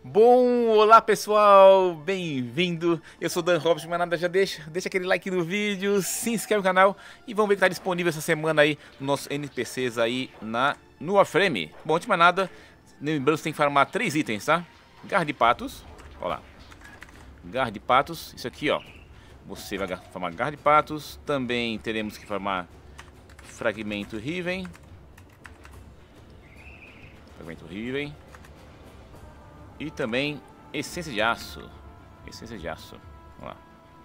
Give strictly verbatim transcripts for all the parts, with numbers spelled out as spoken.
Bom, olá pessoal, bem-vindo. Eu sou o Dan Robson, mas nada, já deixa, deixa aquele like no vídeo, se inscreve no canal e vamos ver o que está disponível essa semana aí nos nossos N P Cs aí na, no Warframe. Bom, antes de mais nada, lembrando que você tem que farmar três itens, tá? Garra de patos, ó lá. Garra de patos, isso aqui ó. Você vai farmar garra de patos, também teremos que farmar fragmento Riven. Fragmento Riven. E também essência de aço. Essência de aço. Vamos lá.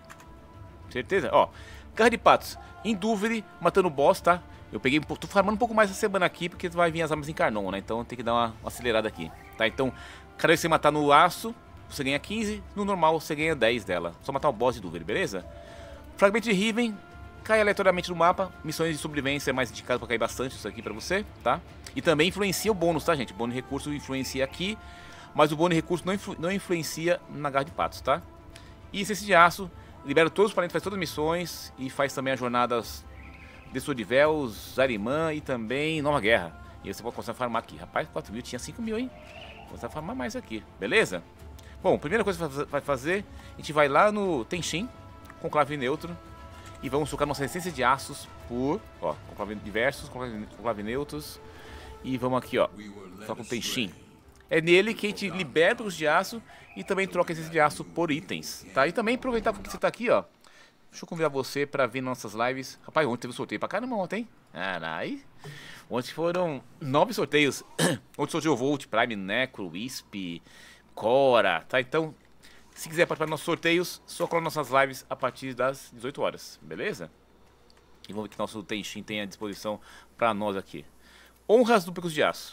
Certeza? Ó, garra de patos. Em dúvida, matando o boss, tá? Eu peguei, tô farmando um pouco mais essa semana aqui, porque vai vir as armas em Carnon, né? Então tem que dar uma, uma acelerada aqui, tá? Então, cada vez que você matar no aço, você ganha quinze. No normal, você ganha dez dela. Só matar o boss de dúvida, beleza? Fragmento de Riven. Cai aleatoriamente no mapa. Missões de sobrevivência é mais indicado pra cair bastante isso aqui pra você, tá? E também influencia o bônus, tá, gente? O bônus de recurso influencia aqui. Mas o bônus de recurso não, influ não influencia na garra de patos, tá? E essência de aço, libera todos os planetas, faz todas as missões e faz também as jornadas de Sodivel, Zarimã e também Nova Guerra. E você pode começar a farmar aqui. Rapaz, quatro mil, tinha cinco mil, hein? Vou começar a farmar mais aqui, beleza? Bom, primeira coisa que vai fazer, a gente vai lá no Tenshin, conclave neutro, e vamos trocar nossa essência de aços por, ó, conclave diversos, conclave neutros, e vamos aqui, ó, só com o Tenshin. É nele que a gente liberta os de aço e também troca esses de aço por itens, tá? E também aproveitar que você tá aqui, ó. Deixa eu convidar você pra ver nossas lives. Rapaz, ontem teve um sorteio pra caramba ontem, hein? Carai. Ontem foram nove sorteios. Ontem sorteou Volt, Prime, Necro, Wisp, Cora, tá? Então, se quiser participar dos nossos sorteios, só cola nossas lives a partir das dezoito horas, beleza? E vamos ver que nosso Tenshin tem à disposição pra nós aqui. Honras do Picos de Aço.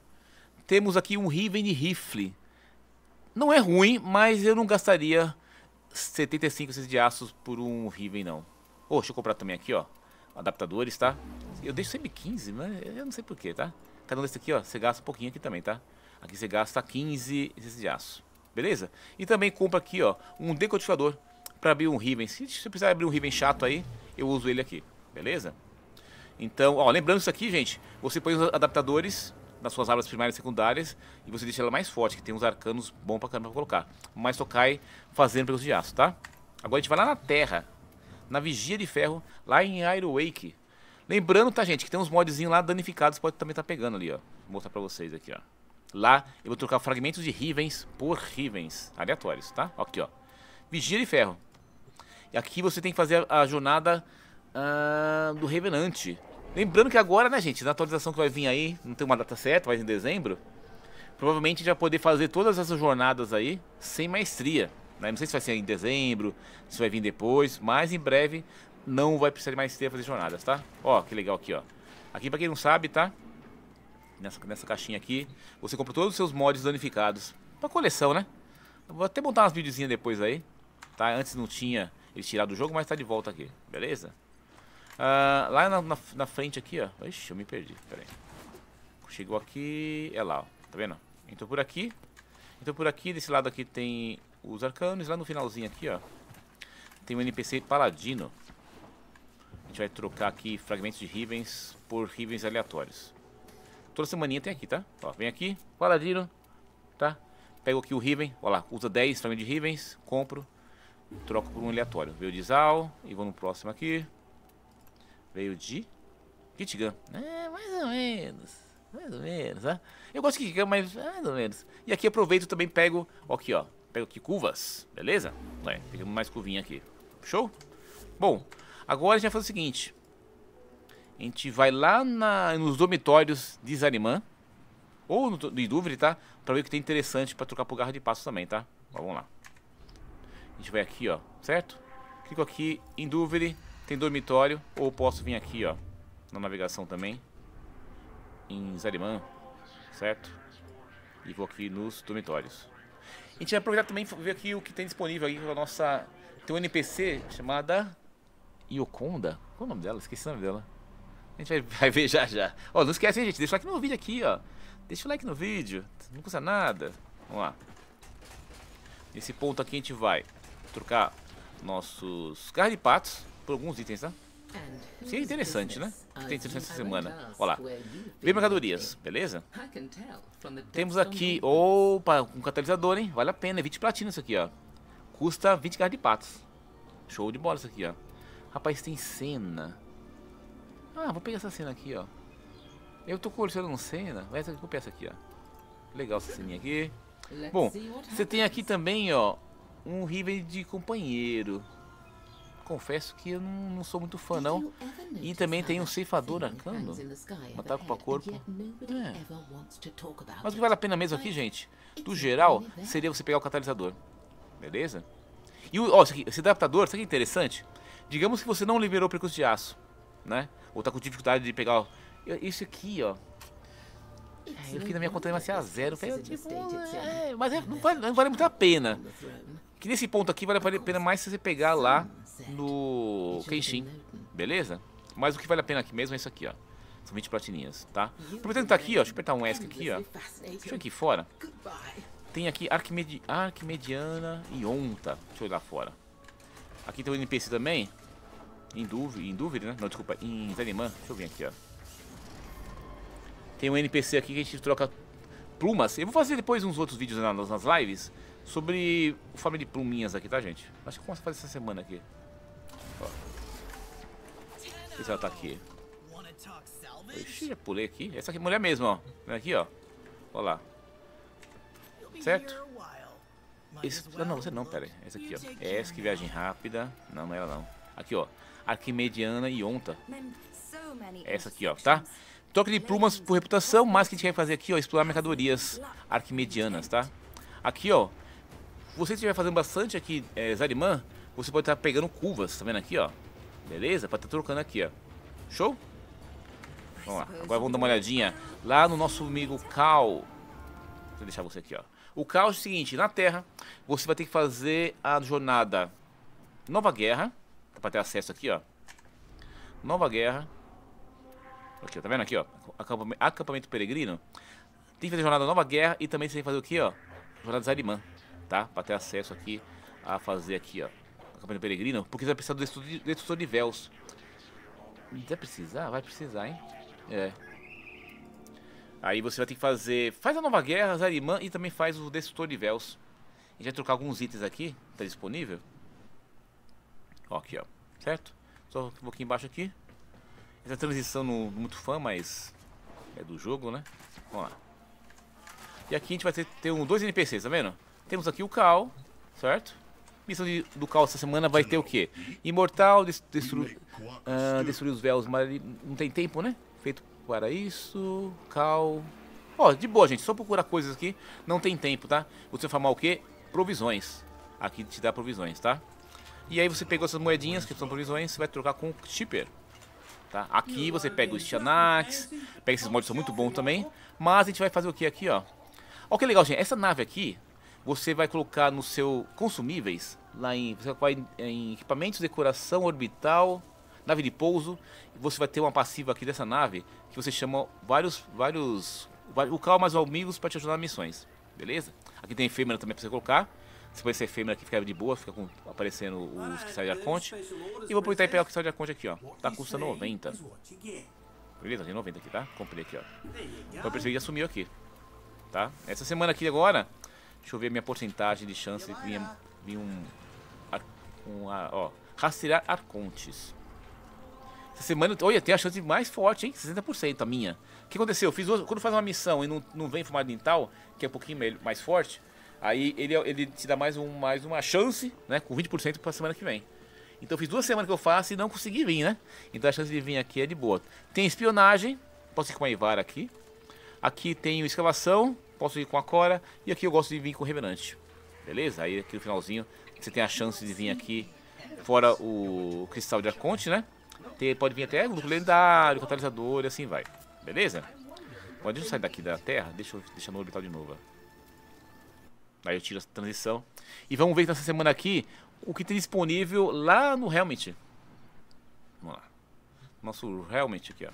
Temos aqui um Riven de Rifle. Não é ruim, mas eu não gastaria setenta e cinco de aços por um Riven, não. Oh, deixa eu comprar também aqui, ó. Adaptadores, tá? Eu deixo sempre quinze, mas eu não sei porquê, tá? Cada um desse aqui, ó, você gasta um pouquinho aqui também, tá? Aqui você gasta quinze de aço. Beleza? E também compra aqui, ó, um decodificador pra abrir um Riven. Se você precisar abrir um Riven chato aí, eu uso ele aqui. Beleza? Então, ó, lembrando isso aqui, gente, você põe os adaptadores das suas armas primárias e secundárias e você deixa ela mais forte, que tem uns arcanos bons pra caramba pra colocar. Mas Tokai fazendo pelos de aço, tá? Agora a gente vai lá na Terra, na Vigia de Ferro, lá em Ironwake. Lembrando, tá, gente, que tem uns modzinhos lá danificados, pode também estar tá pegando ali, ó. Vou mostrar pra vocês aqui, ó. Lá eu vou trocar fragmentos de Rivens por Rivens aleatórios, tá? Aqui, ó. Vigia de Ferro. E aqui você tem que fazer a, a jornada uh, do Revenante. Lembrando que agora, né, gente, na atualização que vai vir aí, não tem uma data certa, vai em dezembro, provavelmente a gente vai poder fazer todas essas jornadas aí sem maestria, né? Não sei se vai ser em dezembro, se vai vir depois, mas em breve não vai precisar de maestria fazer jornadas, tá? Ó, que legal aqui, ó. Aqui, pra quem não sabe, tá? Nessa, nessa caixinha aqui, você compra todos os seus mods danificados pra coleção, né? Eu vou até montar umas videozinhas depois aí, tá? Antes não tinha eles tiraram do jogo, mas tá de volta aqui, beleza? Uh, lá na, na, na frente aqui, ó. Ixi, eu me perdi, pera aí. Chegou aqui, é lá, ó. Tá vendo? Então por aqui. Então por aqui, desse lado aqui tem os arcanos. Lá no finalzinho aqui, ó, tem um N P C paladino. A gente vai trocar aqui fragmentos de Rivens por Rivens aleatórios. Toda semaninha tem aqui, tá? Ó, vem aqui, paladino, tá? Pego aqui o Riven, ó lá, usa dez fragmentos de Rivens, compro, troco por um aleatório. Veio de Zal e vou no próximo aqui. Veio de Kitgun. É, mais ou menos. Mais ou menos, né? Eu gosto de Kitgun, mas mais ou menos. E aqui aproveito também pego, ó, aqui, ó. Pego aqui curvas, beleza? É, pegamos mais curvinha aqui. Show? Bom, agora a gente vai fazer o seguinte. A gente vai lá na, nos dormitórios de Zarimã. Ou no, de Dúvida, tá? Pra ver o que tem interessante pra trocar por garra de passo também, tá? Ó, vamos lá. A gente vai aqui, ó. Certo? Clico aqui em Dúvida. Tem dormitório, ou posso vir aqui, ó, na navegação também, em Zarimã, certo? E vou aqui nos dormitórios. A gente vai aproveitar também e ver aqui o que tem disponível aí pra nossa... Tem um N P C chamada Yokonda. Qual é o nome dela? Esqueci o nome dela. A gente vai, vai ver já já. Ó, não esquece, hein, gente, deixa o like no vídeo aqui, ó. Deixa o like no vídeo, não custa nada. Vamos lá. Nesse ponto aqui a gente vai trocar nossos garra de patos por alguns itens, tá? Sim, é interessante, né? Tem interessante essa semana. Olha lá. Vem mercadorias, beleza? Temos aqui, opa, um catalisador, hein? Vale a pena, é vinte platina isso aqui, ó. Custa vinte garras de patos. Show de bola isso aqui, ó. Rapaz, tem cena. Ah, vou pegar essa cena aqui, ó. Eu tô colecionando cena. Vai essa aqui, vou pegar essa aqui, ó. Legal essa ceninha aqui. Bom, você tem aqui também, ó, um Riven de companheiro. Confesso que eu não, não sou muito fã, não. E também tem um ceifador arcano. Ataque para corpo. É. Mas o que vale a pena mesmo aqui, gente, do geral, seria você pegar o catalisador. Beleza? E o, ó, esse, aqui, esse adaptador, sabe o que é interessante? Digamos que você não liberou o percurso de aço, né? Ou tá com dificuldade de pegar. Ó, isso aqui, ó. É, eu fiz na minha conta vai ser a zero. Eu, tipo, é, mas é, não, vale, não vale muito a pena. Que nesse ponto aqui vale a pena mais se você pegar lá no Kenshin, beleza? Mas o que vale a pena aqui mesmo é isso aqui, ó. São vinte platininhas, tá? Aproveitando que tá aqui, ó, deixa eu apertar um ESC aqui, ó. Deixa eu aqui fora. Tem aqui Arquimedi Arquimediana e Onta. Deixa eu ir lá fora. Aqui tem um N P C também. Em dúvida, em dúvida, né? Não, desculpa, em Zarimã. Deixa eu vir aqui, ó. Tem um N P C aqui que a gente troca plumas. Eu vou fazer depois uns outros vídeos nas, nas lives sobre forma de pluminhas aqui, tá, gente? Acho que eu começo a fazer essa semana aqui. Ó. Não sei se ela tá aqui. Ixi, já pulei aqui. Essa aqui é mulher mesmo, ó. Vem aqui, ó. Olha lá. Certo? Esse, não, você não, pera aí. Essa aqui, ó. É essa que viagem rápida. Não, não é ela não. Aqui, ó. Arquimediana e Onta. Essa aqui, ó, tá? Troca de plumas por reputação, mas o que a gente quer fazer aqui, ó, explorar mercadorias arquimedianas, tá? Aqui, ó, você estiver fazendo bastante aqui, é, Zarimã, você pode estar pegando curvas, tá vendo aqui, ó? Beleza? Pra estar trocando aqui, ó. Show? Vamos lá, agora vamos dar uma olhadinha lá no nosso amigo Cal. Vou deixar você aqui, ó. O Cal é o seguinte, na Terra, você vai ter que fazer a jornada Nova Guerra, pra ter acesso aqui, ó. Nova Guerra. Aqui, ó, tá vendo aqui, ó? Acampamento, acampamento peregrino. Tem que fazer jornada Nova Guerra e também você tem que fazer o que, ó? Jornada Zarimã, tá? Pra ter acesso aqui a fazer aqui, ó. Acampamento peregrino, porque você vai precisar do destrutor de véus. Vai precisar? Vai precisar, hein? É. Aí você vai ter que fazer... Faz a Nova Guerra, Zarimã e também faz o destrutor de véus. A gente vai trocar alguns itens aqui, tá disponível. Ó, aqui, ó. Certo? Só um pouquinho embaixo aqui. Essa transição não muito fã, mas é do jogo, né? Vamos lá. E aqui a gente vai ter, ter um, dois N P Cs, tá vendo? Temos aqui o Cal, certo? Missão de, do Cal essa semana vai ter o quê? Imortal, des, destruir, uh, destruir os véus, mas não tem tempo, né? Feito para isso, Cal... Ó, de boa, gente, só procurar coisas aqui, não tem tempo, tá? Você vai farmar o quê? Provisões. Aqui te dá provisões, tá? E aí você pegou essas moedinhas, que são provisões, você vai trocar com o Shipper. Tá? Aqui você pega os Xanax, pega esses mods, são muito bons também. Mas a gente vai fazer o que aqui, ó? Ó que legal, gente, essa nave aqui, você vai colocar no seu consumíveis, lá em, você vai em equipamentos, decoração, orbital, nave de pouso. Você vai ter uma passiva aqui dessa nave, que você chama vários, vários, o Cal mais amigos para te ajudar nas missões, beleza? Aqui tem efêmera também para você colocar. Se for esse efêmera aqui, fica de boa, fica com, aparecendo os cristais de Arconte. E vou aproveitar e pegar o cristal de Arconte aqui, ó. Tá custando noventa. Beleza, tem noventa aqui, tá? Comprei aqui, ó. Então eu percebi que já sumiu aqui. Tá? Essa semana aqui agora, deixa eu ver a minha porcentagem de chance de vir, vir um, um... Ó, rastrear Arcontes. Essa semana, olha, tem a chance mais forte, hein? sessenta por cento a minha. O que aconteceu? Eu fiz duas, quando faz uma missão e não, não vem formato dental, que é um pouquinho mais forte... Aí ele, ele te dá mais, um, mais uma chance, né? Com vinte por cento pra semana que vem. Então eu fiz duas semanas que eu faço e não consegui vir, né? Então a chance de vir aqui é de boa. Tem espionagem, posso ir com a Ivara aqui. Aqui tem escavação, posso ir com a Cora. E aqui eu gosto de vir com o Revenante. Beleza? Aí aqui no finalzinho você tem a chance de vir aqui. Fora o cristal de Arconte, né? Tem, pode vir até grupo lendário, catalisador e assim vai. Beleza? Bom, deixa eu sair daqui da Terra. Deixa eu deixar no orbital de novo. Aí eu tiro essa transição. E vamos ver nessa semana aqui o que tem disponível lá no Helmet. Vamos lá. Nosso Helmet aqui, ó.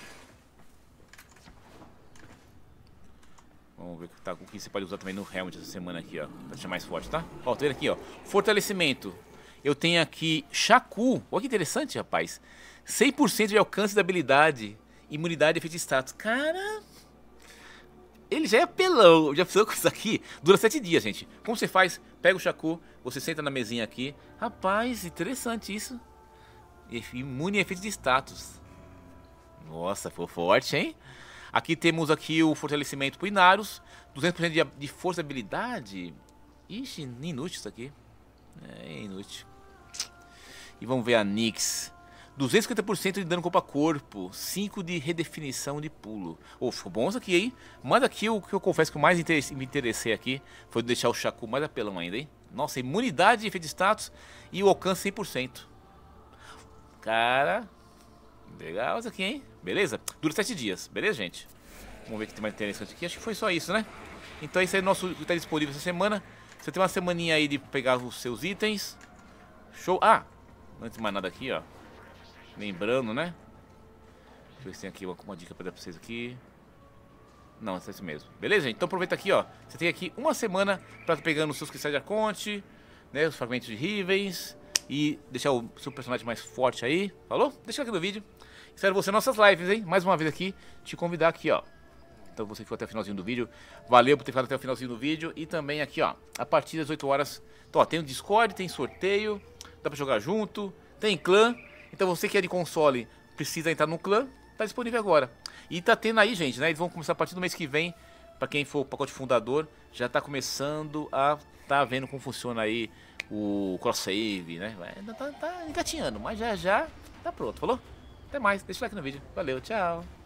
Vamos ver tá, o que você pode usar também no Helmet essa semana aqui, ó. Pra deixar mais forte, tá? Ó, tá vendo aqui, ó. Fortalecimento. Eu tenho aqui Shaku. Olha que interessante, rapaz. cem por cento de alcance da habilidade. Imunidade e efeito de status. Cara... Ele já é apelão, já pensou com isso aqui? Dura sete dias, gente. Como você faz? Pega o Shaku, você senta na mesinha aqui. Rapaz, interessante isso. Imune a efeito de status. Nossa, foi forte, hein? Aqui temos aqui o fortalecimento pro Inarus. duzentos por cento de, de força e habilidade. Ixi, inútil isso aqui. É inútil. E vamos ver a Nyx. duzentos e cinquenta por cento de dano corpo a corpo, cinco de redefinição de pulo. Oh, ficou bom isso aqui, hein? Manda aqui o que eu confesso que eu mais me interessei aqui foi deixar o Shaku mais apelão ainda, hein? Nossa, imunidade, efeito de status e o alcance cem por cento. Cara, legal isso aqui, hein? Beleza? Dura sete dias, beleza, gente? Vamos ver o que tem mais interessante aqui. Acho que foi só isso, né? Então esse é o nosso que está disponível essa semana. Você tem uma semaninha aí de pegar os seus itens. Show. Ah, não tem mais nada aqui, ó. Lembrando, né? Deixa eu ver se tem aqui uma, uma dica pra dar pra vocês aqui. Não, é isso mesmo. Beleza, gente? Então aproveita aqui, ó. Você tem aqui uma semana pra estar pegando os seus cristais de Arconte, né? Os fragmentos de Rivens. E deixar o seu personagem mais forte aí. Falou? Deixa aqui no vídeo. Espero você nas nossas lives, hein? Mais uma vez aqui, te convidar aqui, ó. Então você ficou até o finalzinho do vídeo. Valeu por ter ficado até o finalzinho do vídeo. E também aqui, ó. A partir das oito horas. Então, ó, tem o Discord, tem sorteio. Dá pra jogar junto. Tem clã. Então você que é de console, precisa entrar no clã, tá disponível agora. E tá tendo aí, gente, né? Eles vão começar a partir do mês que vem, pra quem for o pacote fundador, já tá começando a tá vendo como funciona aí o cross-save, né? Ainda tá, tá engatinhando, mas já já tá pronto, falou? Até mais, deixa o like no vídeo. Valeu, tchau!